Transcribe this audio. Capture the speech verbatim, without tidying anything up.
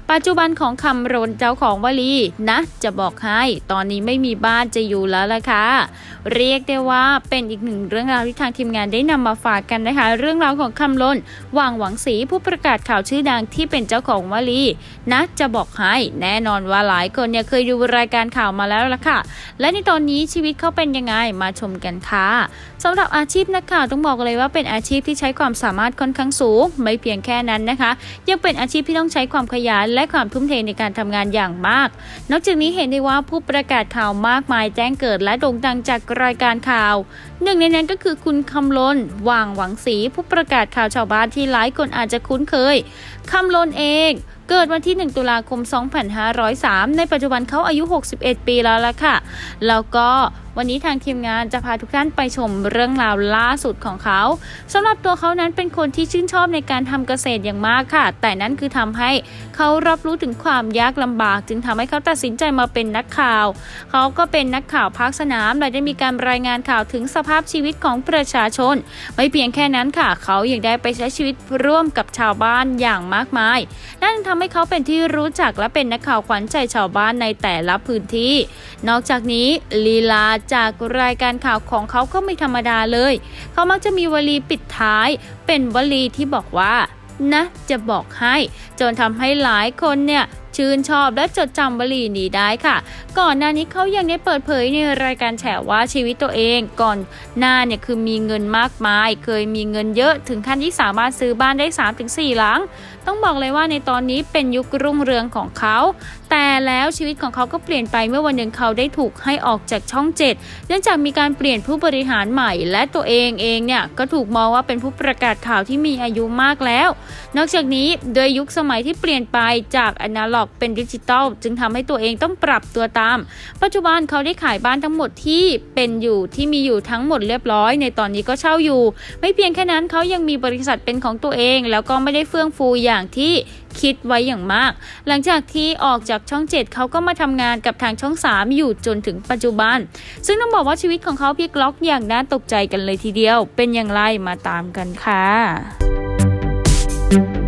ปัจจุบันของคำรณเจ้าของวลีนะจะบอกให้ตอนนี้ไม่มีบ้านจะอยู่แล้วล่ะค่ะเรียกได้ว่าเป็นอีกหนึ่งเรื่องราวที่ทางทีมงานได้นำมาฝากกันนะคะเรื่องราวของคำรณว่างหวังศรีผู้ประกาศข่าวชื่อดังที่เป็นเจ้าของวลีนะจะบอกให้แน่นอนว่าหลายคนเนี่ยเคยดูรายการข่าวมาแล้วล่ะค่ะและในตอนนี้ชีวิตเขาเป็นยังไงมาชมกันค่ะสำหรับอาชีพนักข่าวต้องบอกเลยว่าเป็นอาชีพที่ใช้ความสามารถค่อนข้างสูงไม่เพียงแค่นั้นนะคะยังเป็นอาชีพที่ต้องใช้ความขยันและความทุ่มเทในการทำงานอย่างมากนอกจากนี้เห็นได้ว่าผู้ประกาศข่าวมากมายแจ้งเกิดและโด่งดังจากรายการข่าวหนึ่งในนั้นก็คือคุณคำรณว่างหวังศรีผู้ประกาศข่าวชาวบ้านที่หลายคนอาจจะคุ้นเคยคำรณเองเกิดวันที่หนึ่งตุลาคมสองพันห้าร้อยสามในปัจจุบันเขาอายุหกสิบเอ็ดปีแล้วล่ะค่ะแล้วก็วันนี้ทางทีมงานจะพาทุกท่านไปชมเรื่องราวล่าสุดของเขาสำหรับตัวเขานั้นเป็นคนที่ชื่นชอบในการทำเกษตรอย่างมากค่ะแต่นั่นคือทำให้เขารับรู้ถึงความยากลำบากจึงทำให้เขาตัดสินใจมาเป็นนักข่าวเขาก็เป็นนักข่าวภาคสนามและได้มีการรายงานข่าวถึงสภาพชีวิตของประชาชนไม่เพียงแค่นั้นค่ะเขายังได้ไปใช้ชีวิตร่วมกับชาวบ้านอย่างมากมายนั่นทำให้เขาเป็นที่รู้จักและเป็นนักข่าวขวัญใจชาวบ้านในแต่ละพื้นที่นอกจากนี้ลีลาจากรายการข่าวของเขาก็ไม่ธรรมดาเลยเขามักจะมีวลีปิดท้ายเป็นวลีที่บอกว่านะจะบอกให้จนทำให้หลายคนเนี่ยชื่นชอบและจดจำวลีนี้ได้ค่ะก่อนหน้านี้เขายังได้เปิดเผยในรายการแฉว่าชีวิตตัวเองก่อนหน้าเนี่ยคือมีเงินมากมายเคยมีเงินเยอะถึงขั้นที่สามารถซื้อบ้านได้ สามถึงสี่ หลังต้องบอกเลยว่าในตอนนี้เป็นยุครุ่งเรืองของเขาแต่แล้วชีวิตของเขาก็เปลี่ยนไปเมื่อวันหนึ่งเขาได้ถูกให้ออกจากช่องเจ็ดเนื่องจากมีการเปลี่ยนผู้บริหารใหม่และตัวเองเองเนี่ยก็ถูกมองว่าเป็นผู้ประกาศข่าวที่มีอายุมากแล้วนอกจากนี้โดยยุคสมัยที่เปลี่ยนไปจากอนาล็อกเป็นดิจิตอลจึงทำให้ตัวเองต้องปรับตัวตามปัจจุบันเขาได้ขายบ้านทั้งหมดที่เป็นอยู่ที่มีอยู่ทั้งหมดเรียบร้อยในตอนนี้ก็เช่าอยู่ไม่เพียงแค่นั้นเขายังมีบริษัทเป็นของตัวเองแล้วก็ไม่ได้เฟื่องฟูอย่างที่คิดไว้อย่างมากหลังจากที่ออกจากช่องเจ็ดเขาก็มาทำงานกับทางช่องสามอยู่จนถึงปัจจุบันซึ่งต้องบอกว่าชีวิตของเขาพลิกล็อกอย่างน่าตกใจกันเลยทีเดียวเป็นอย่างไรมาตามกันค่ะ